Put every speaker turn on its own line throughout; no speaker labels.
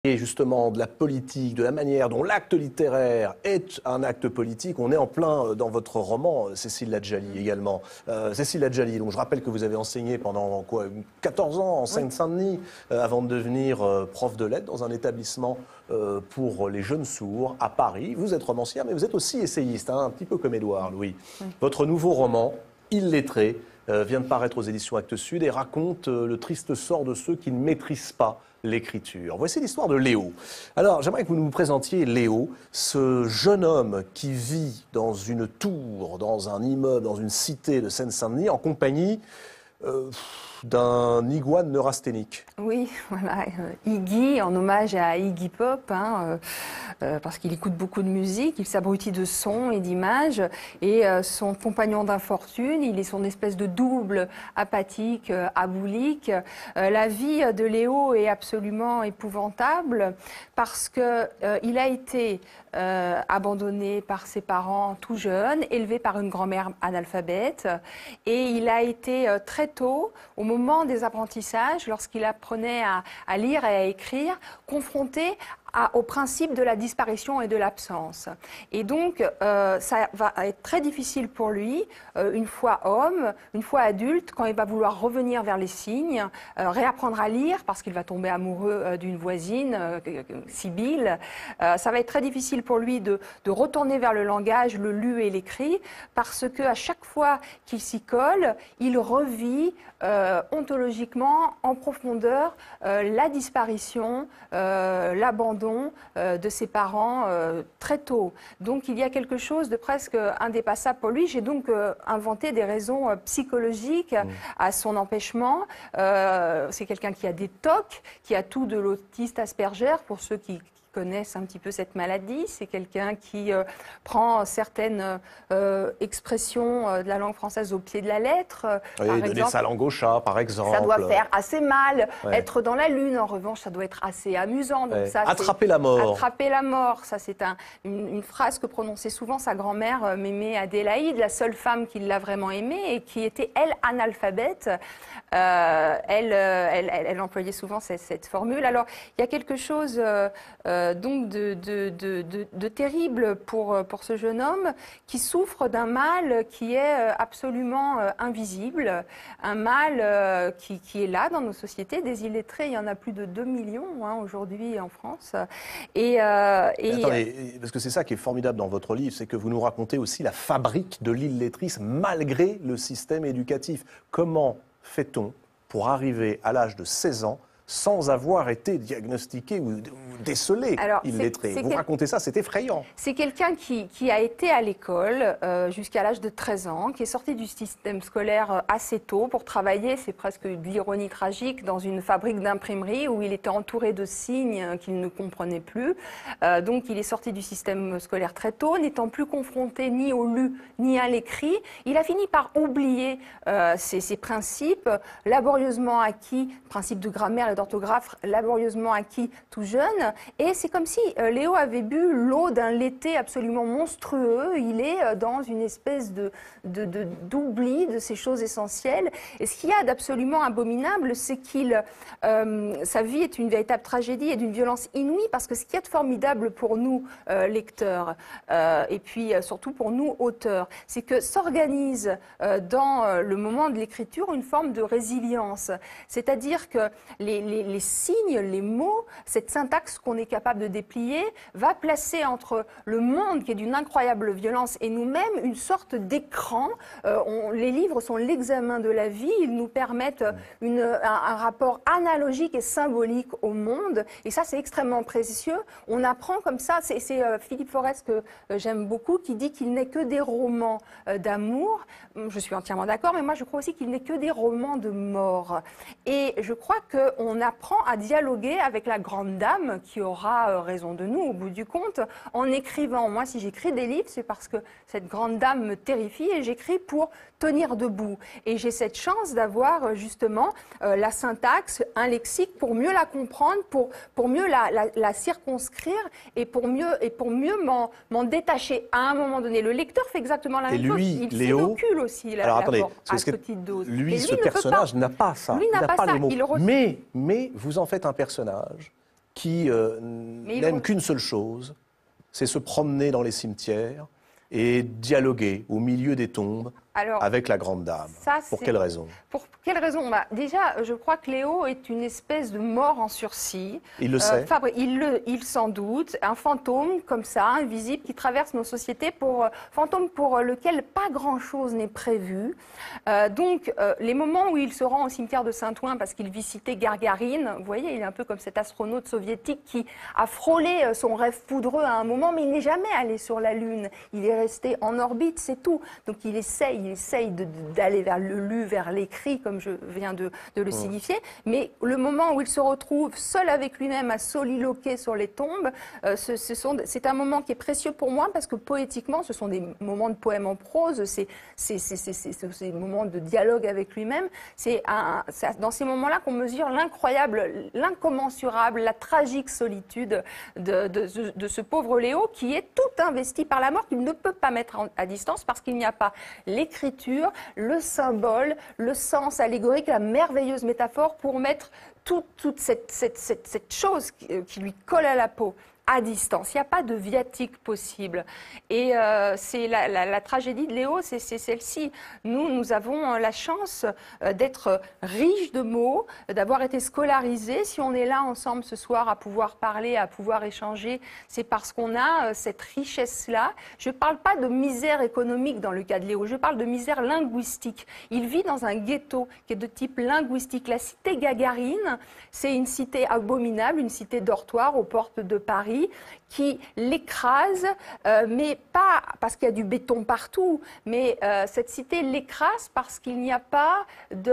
Et justement de la politique, de la manière dont l'acte littéraire est un acte politique. On est en plein dans votre roman, Cécile Ladjali également. Cécile Ladjali, donc je rappelle que vous avez enseigné pendant 14 ans en Seine-Saint-Denis, avant de devenir prof de lettres dans un établissement pour les jeunes sourds à Paris. Vous êtes romancière, mais vous êtes aussi essayiste, hein, un petit peu comme Édouard Louis. Votre nouveau roman, Illettré, vient de paraître aux éditions Actes Sud et raconte le triste sort de ceux qui ne maîtrisent pas l'écriture. Voici l'histoire de Léo. Alors, j'aimerais que vous nous présentiez Léo, ce jeune homme qui vit dans une tour, dans un immeuble, dans une cité de Seine-Saint-Denis, en compagnie d'un iguane neurasthénique.
Oui, voilà, Iggy, en hommage à Iggy Pop, hein, parce qu'il écoute beaucoup de musique, il s'abrutit de sons et d'images, et son compagnon d'infortune, il est son espèce de double apathique, aboulique. La vie de Léo est absolument épouvantable, parce que il a été abandonné par ses parents tout jeune, élevé par une grand-mère analphabète, et il a été très tôt, au moment des apprentissages, lorsqu'il apprenait à lire et à écrire, confronté au principe de la disparition et de l'absence. Et donc, ça va être très difficile pour lui, une fois homme, une fois adulte, quand il va vouloir revenir vers les signes, réapprendre à lire, parce qu'il va tomber amoureux d'une voisine, Sibylle. Ça va être très difficile pour lui de retourner vers le langage, le lu et l'écrit, parce qu'à chaque fois qu'il s'y colle, il revit ontologiquement, en profondeur, la disparition, l'abandon de ses parents très tôt. Donc il y a quelque chose de presque indépassable pour lui. J'ai donc inventé des raisons psychologiques à son empêchement. C'est quelqu'un qui a des TOC, qui a tout de l'autiste Asperger, pour ceux qui connaissent un petit peu cette maladie. C'est quelqu'un qui prend certaines expressions de la langue française au pied de la lettre.
Oui, donner sa langue au chat, par exemple.
Ça doit faire assez mal. Ouais. Être dans la lune, en revanche, ça doit être assez amusant. Donc ça,
attraper la mort.
Attraper la mort, ça c'est une phrase que prononçait souvent sa grand-mère, Mémé Adélaïde, la seule femme qui l'a vraiment aimée et qui était, elle, analphabète. Elle employait souvent cette formule. Alors, il y a quelque chose donc de terrible pour ce jeune homme qui souffre d'un mal qui est absolument invisible, un mal qui est là dans nos sociétés. Des illettrés, il y en a plus de 2 millions hein, aujourd'hui en France.
Attendez, parce que c'est ça qui est formidable dans votre livre, c'est que vous nous racontez aussi la fabrique de l'illettrisme malgré le système éducatif. Comment fait-on pour arriver à l'âge de 16 ans sans avoir été diagnostiqué ou décelé illettré? Vous racontez ça, c'est effrayant.
C'est quelqu'un qui a été à l'école jusqu'à l'âge de 13 ans, qui est sorti du système scolaire assez tôt pour travailler, c'est presque de l'ironie tragique, dans une fabrique d'imprimerie où il était entouré de signes qu'il ne comprenait plus. Donc il est sorti du système scolaire très tôt, n'étant plus confronté ni au lu ni à l'écrit. Il a fini par oublier ces principes laborieusement acquis, principes de grammaire et d'orthographe laborieusement acquis tout jeune, et c'est comme si Léo avait bu l'eau d'un l'été absolument monstrueux. Il est dans une espèce d'oubli de ces choses essentielles, et ce qu'il y a d'absolument abominable, c'est sa vie est une véritable tragédie et d'une violence inouïe, parce que ce qu'il y a de formidable pour nous lecteurs, et puis surtout pour nous auteurs, c'est que s'organise dans le moment de l'écriture une forme de résilience, c'est-à-dire que les signes, les mots, cette syntaxe qu'on est capable de déplier, va placer entre le monde qui est d'une incroyable violence et nous-mêmes une sorte d'écran. Les livres sont l'examen de la vie, ils nous permettent un rapport analogique et symbolique au monde, et ça c'est extrêmement précieux. On apprend comme ça, c'est Philippe Forest que j'aime beaucoup, qui dit qu'il n'est que des romans d'amour. Je suis entièrement d'accord, mais moi je crois aussi qu'il n'est que des romans de mort. Et je crois qu'on apprend à dialoguer avec la grande dame qui aura raison de nous au bout du compte en écrivant. Moi, si j'écris des livres, c'est parce que cette grande dame me terrifie et j'écris pour tenir debout. Et j'ai cette chance d'avoir justement la syntaxe, un lexique pour mieux la comprendre, pour mieux la circonscrire et pour mieux m'en détacher à un moment donné. Le lecteur fait exactement la même chose. Il s'inocule aussi à petite dose.
Ce personnage n'a pas ça.
Lui n'a pas
les
ça.
mots. Mais vous en faites un personnage qui n'aime qu'une seule chose, c'est se promener dans les cimetières et dialoguer au milieu des tombes avec la grande dame. Pour quelle raison?
Pour quelle raison? Déjà, je crois que Léo est une espèce de mort en sursis.
Il le sait.
Il s'en doute. Un fantôme comme ça, invisible, qui traverse nos sociétés, fantôme pour lequel pas grand-chose n'est prévu. Donc, les moments où il se rend au cimetière de Saint-Ouen parce qu'il visitait Gargarine, vous voyez, il est un peu comme cet astronaute soviétique qui a frôlé son rêve foudreux à un moment, mais il n'est jamais allé sur la Lune. Il est resté en orbite, c'est tout. Donc, il essaye d'aller vers l'écrit, comme je viens de le signifier, mais le moment où il se retrouve seul avec lui-même à soliloquer sur les tombes, c'est un moment qui est précieux pour moi parce que poétiquement, ce sont des moments de poème en prose, c'est des moments de dialogue avec lui-même. C'est dans ces moments-là qu'on mesure l'incroyable, l'incommensurable, la tragique solitude de ce pauvre Léo qui est tout investi par la mort, qu'il ne peut pas mettre à distance parce qu'il n'y a pas l'écriture, le symbole, le sens allégorique, la merveilleuse métaphore pour mettre toute cette chose qui lui colle à la peau à distance. Il n'y a pas de viatique possible. Et c'est la tragédie de Léo, c'est celle-ci. Nous avons la chance d'être riches de mots, d'avoir été scolarisés. Si on est là ensemble ce soir à pouvoir parler, à pouvoir échanger, c'est parce qu'on a cette richesse-là. Je ne parle pas de misère économique dans le cas de Léo, je parle de misère linguistique. Il vit dans un ghetto qui est de type linguistique. La cité Gagarine, c'est une cité abominable, une cité dortoir aux portes de Paris, qui l'écrase, mais pas parce qu'il y a du béton partout, mais cette cité l'écrase parce qu'il n'y a pas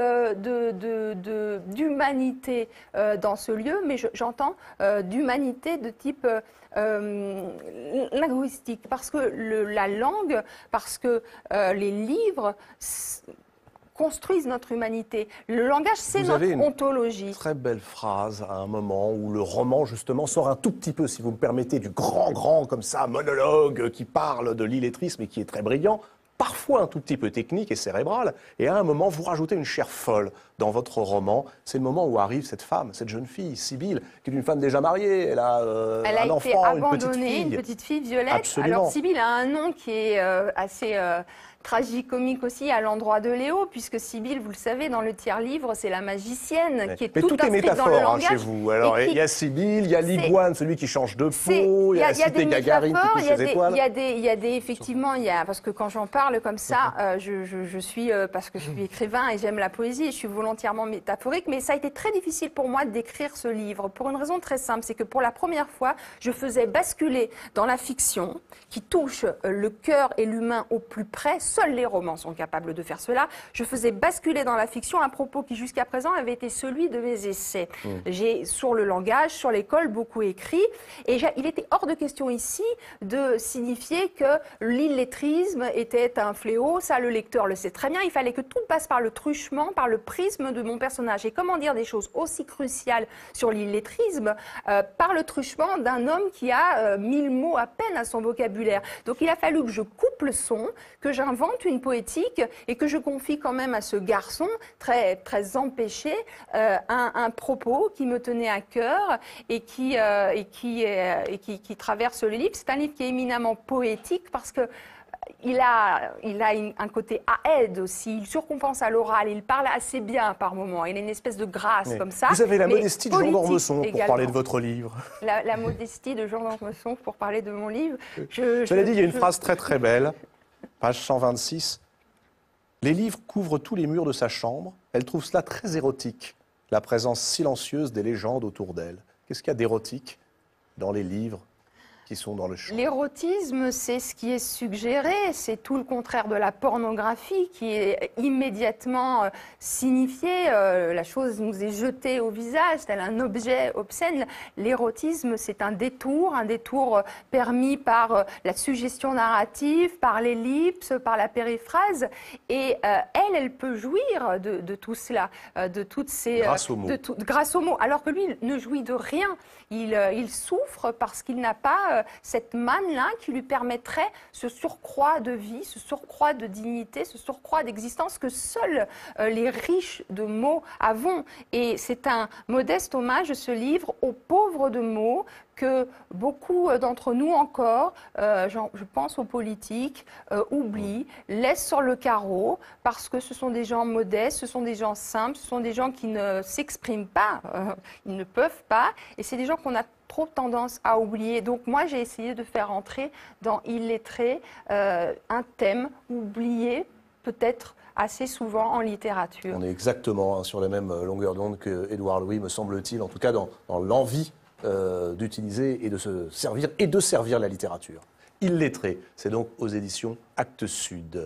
d'humanité dans ce lieu, mais j'entends d'humanité de type linguistique, parce que la langue, parce que les livres construisent notre humanité. Le langage, c'est notre ontologie.
Très belle phrase à un moment où le roman, justement, sort un tout petit peu, si vous me permettez, du grand, comme ça, monologue qui parle de l'illettrisme et qui est très brillant, parfois un tout petit peu technique et cérébral. Et à un moment, vous rajoutez une chair folle dans votre roman. C'est le moment où arrive cette femme, cette jeune fille, Sibylle, qui est une femme déjà mariée. Elle a un enfant, une
petite fille, Violette.
Absolument.
Alors, Sibylle a un nom qui est assez tragicomique aussi à l'endroit de Léo, puisque Sibylle, vous le savez, dans le tiers-livre, c'est la magicienne qui est
mais
tout
est métaphore
dans le langage.
Chez vous. Alors, il y a Sibylle, il y a l'Iguane, celui qui change de peau, il y a la cité Gagarine qui touche les étoiles.
Effectivement, parce que quand j'en parle comme ça, je suis, parce que je suis écrivain et j'aime la poésie, je suis volontairement métaphorique, mais ça a été très difficile pour moi d'écrire ce livre, pour une raison très simple, c'est que pour la première fois, je faisais basculer dans la fiction, qui touche le cœur et l'humain au plus près. Seuls les romans sont capables de faire cela. Je faisais basculer dans la fiction un propos qui jusqu'à présent avait été celui de mes essais. J'ai, sur le langage, sur l'école, beaucoup écrit. Et il était hors de question ici de signifier que l'illettrisme était un fléau. Ça, le lecteur le sait très bien. Il fallait que tout passe par le truchement, par le prisme de mon personnage. Et comment dire des choses aussi cruciales sur l'illettrisme par le truchement d'un homme qui a 1000 mots à peine à son vocabulaire. Donc il a fallu que je coupe le son, que j'invente une poétique et que je confie quand même à ce garçon très empêché un propos qui me tenait à cœur et qui traverse le livre. C'est un livre qui est éminemment poétique parce que il a un côté aède aussi, il surcompense à l'oral, il parle assez bien par moments, il a une espèce de grâce comme ça.
Vous avez la modestie de Jean d'Ormesson pour parler de votre livre.
La modestie de Jean d'Ormesson pour parler de mon livre.
Cela dit, il y a une phrase très belle, page 126. Les livres couvrent tous les murs de sa chambre, elle trouve cela très érotique, la présence silencieuse des légendes autour d'elle. Qu'est-ce qu'il y a d'érotique dans les livres qui sont dans le champ?
L'érotisme, c'est ce qui est suggéré, c'est tout le contraire de la pornographie qui est immédiatement signifiée. La chose nous est jetée au visage, tel un objet obscène. L'érotisme, c'est un détour permis par la suggestion narrative, par l'ellipse, par la périphrase. Et elle peut jouir de tout cela, de toutes ces...
Grâce aux mots.
Grâce aux mots, alors que lui ne jouit de rien. Il souffre parce qu'il n'a pas pas cette manne-là qui lui permettrait ce surcroît de vie, ce surcroît de dignité, ce surcroît d'existence que seuls les riches de mots avons. Et c'est un modeste hommage, ce livre, aux pauvres de mots que beaucoup d'entre nous encore, je pense aux politiques, oublient, laissent sur le carreau, parce que ce sont des gens modestes, ce sont des gens simples, ce sont des gens qui ne s'expriment pas, ils ne peuvent pas, et c'est des gens qu'on a trop tendance à oublier. Donc moi, j'ai essayé de faire entrer dans Illettrés un thème oublié, peut-être assez souvent en littérature.
On est exactement sur la même longueur d'onde que Édouard Louis, me semble-t-il, en tout cas dans l'envie d'utiliser et de se servir et de servir la littérature. Illettrés, c'est donc aux éditions Actes Sud.